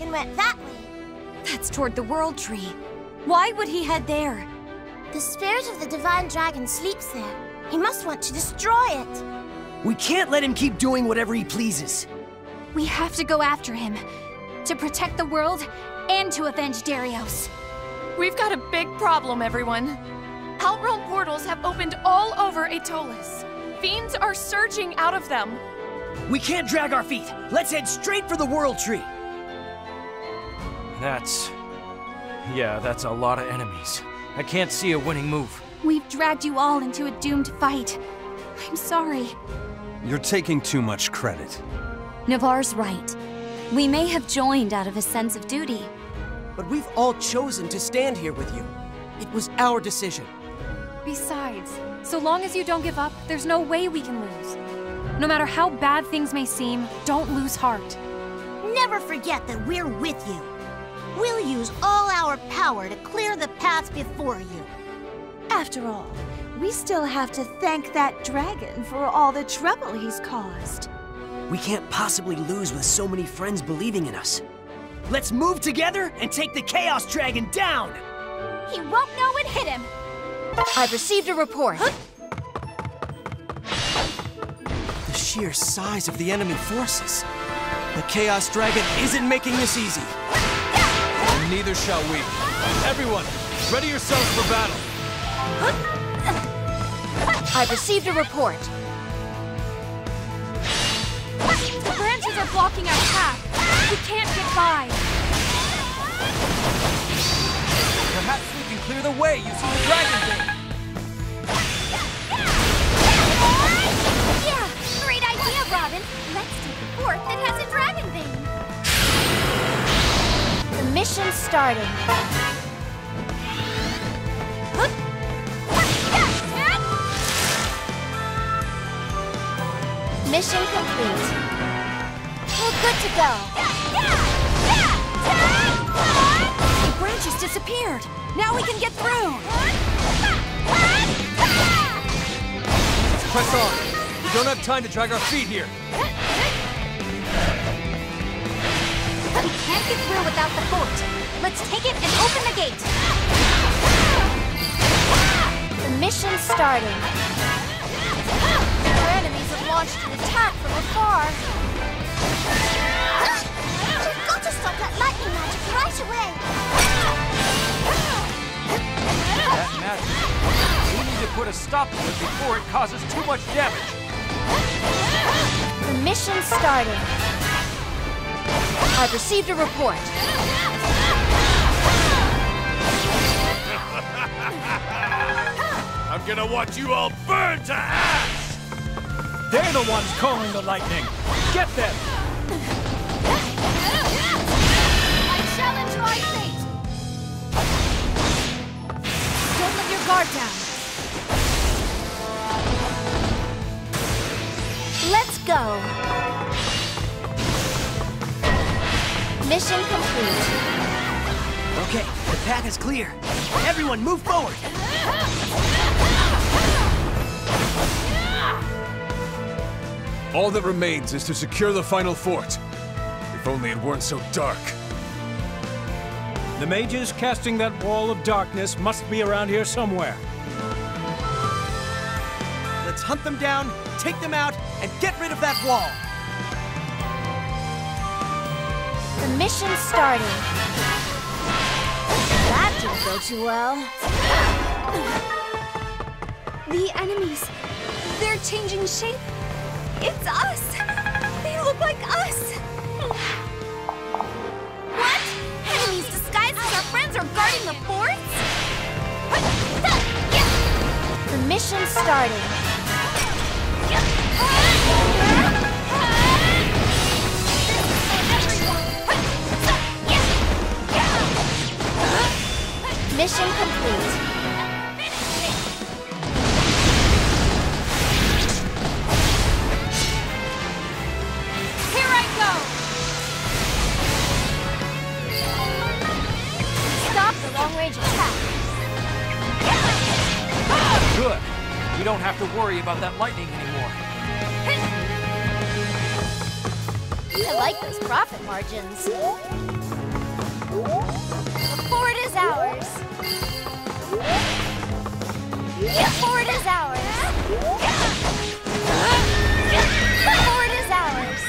dragon went that way. That's toward the World Tree. Why would he head there? The spirit of the divine dragon sleeps there. He must want to destroy it. We can't let him keep doing whatever he pleases. We have to go after him. To protect the world and to avenge Darius. We've got a big problem, everyone. Outrealm portals have opened all over Aetolis. Fiends are surging out of them. We can't drag our feet. Let's head straight for the World Tree. That's a lot of enemies. I can't see a winning move. We've dragged you all into a doomed fight. I'm sorry. You're taking too much credit. Navarre's right. We may have joined out of a sense of duty. But we've all chosen to stand here with you. It was our decision. Besides, so long as you don't give up, there's no way we can lose. No matter how bad things may seem, don't lose heart. Never forget that we're with you. We'll use all our power to clear the path before you. After all, we still have to thank that dragon for all the trouble he's caused. We can't possibly lose with so many friends believing in us. Let's move together and take the Chaos Dragon down! He won't know it hit him! I've received a report. The sheer size of the enemy forces. The Chaos Dragon isn't making this easy. And neither shall we. Everyone, ready yourselves for battle. I've received a report. The branches are blocking our path. We can't get by. Perhaps we can clear the way using the Dragon Bane. Yeah, great idea, Robin. Let's take the fort that has a dragon bane. The mission's starting. Mission complete. We're good to go. The branches disappeared. Now we can get through. Let's press on. We don't have time to drag our feet here. We can't get through without the fort. Let's take it and open the gate. The mission's starting. Our enemies have launched an attack from afar. We've got to stop that lightning magic right away. That magic. We need to put a stop to it before it causes too much damage. The mission's starting. I've received a report. I'm gonna watch you all burn to ash! They're the ones calling the lightning. Get them! I challenge my fate. Don't let your guard down. Let's go. Mission complete. Okay, the path is clear. Everyone, move forward! All that remains is to secure the final fort. If only it weren't so dark. The mages casting that wall of darkness must be around here somewhere. Let's hunt them down, take them out, and get rid of that wall. The mission's starting. That didn't go too well. The enemies. They're changing shape. It's us! They look like us! What? Enemies disguised as our friends are guarding the forts? The mission's starting. Mission complete. Long-range attack. Good. We don't have to worry about that lightning anymore. I like those profit margins. The fort is ours. The fort is ours. The fort is ours.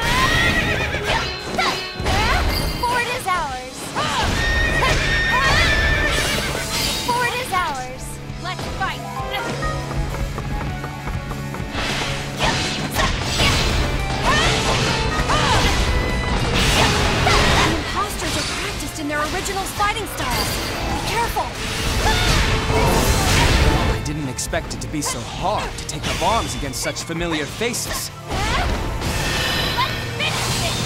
The fort is ours. The fort is ours. Let's fight. In their original fighting styles. Be careful! I didn't expect it to be so hard to take up arms against such familiar faces. Let's finish it!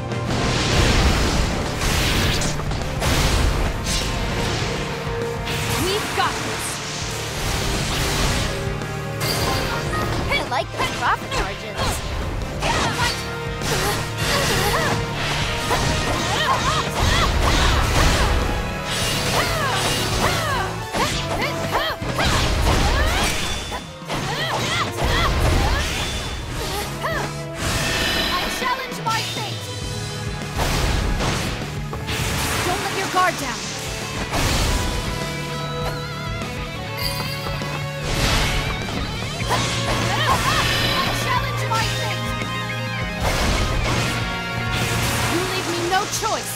We've got this! I like the drop charges. Guard down. I challenge my fate. You leave me no choice.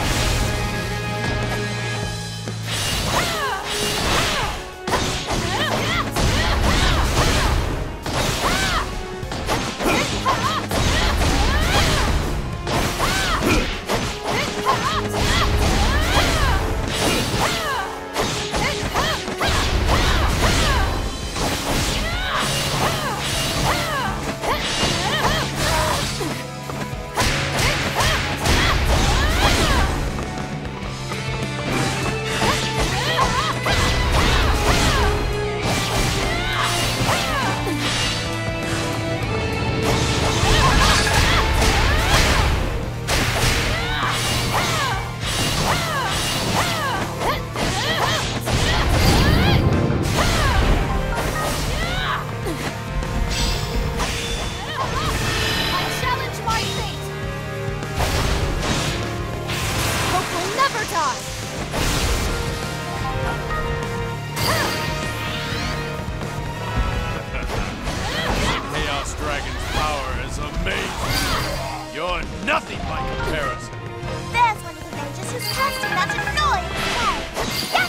Chaos Dragon's power is amazing. You're nothing by comparison. There's one of the mages who's casting that annoying spell.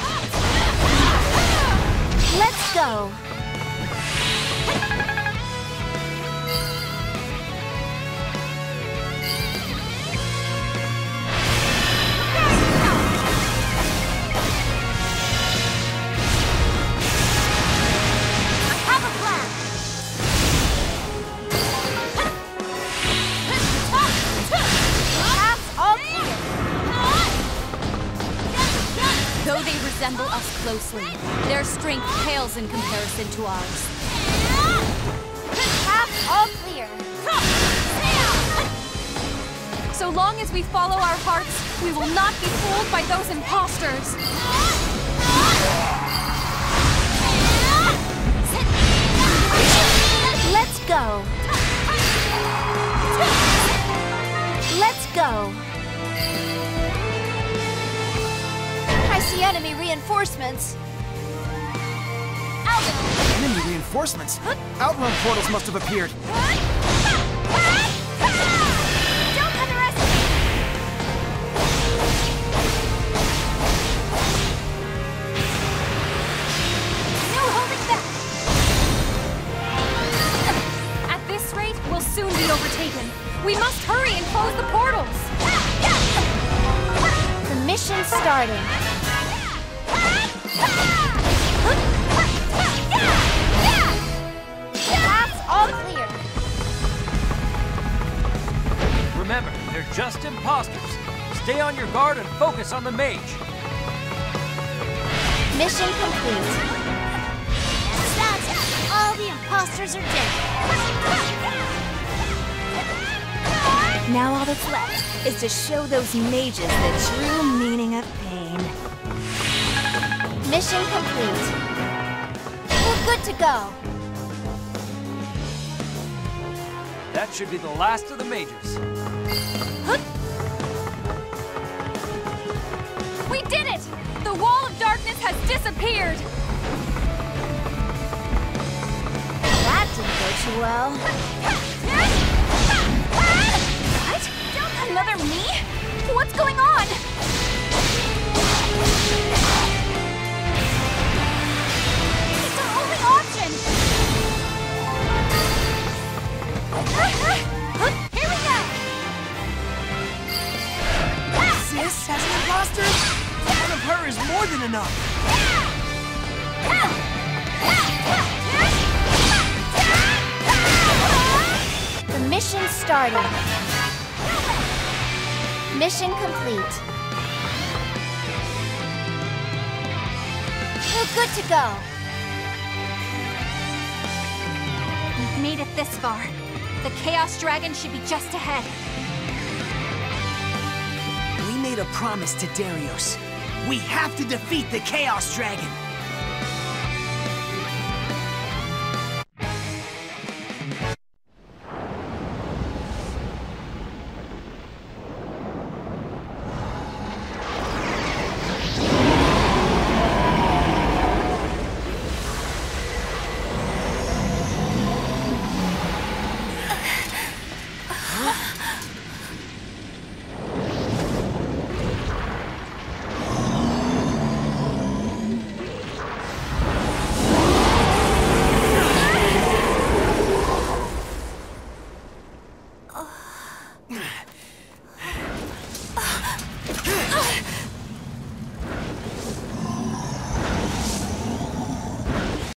Get him! Let's go. Though they resemble us closely, their strength pales in comparison to ours. Paths all clear. So long as we follow our hearts, we will not be fooled by those imposters. Let's go. Let's go. I see enemy reinforcements. Enemy reinforcements? Outrun portals must have appeared. Don't underestimate. No holding back. At this rate, we'll soon be overtaken. We must hurry and close the portals. The mission's starting. Paths all clear. Remember, they're just imposters. Stay on your guard and focus on the mage. Mission complete. That's it. All the imposters are dead. Now all that's left is to show those mages the true meaning of pain. Mission complete. We're good to go. That should be the last of the mages. did it! The wall of darkness has disappeared! That didn't go too well. What? Another me? What's going on? It's our only option! Here we go! Sis has an imposter? One of her is more than enough. The mission started. Mission complete. We're good to go. We've made it this far. The Chaos Dragon should be just ahead. We made a promise to Darius. We have to defeat the Chaos Dragon.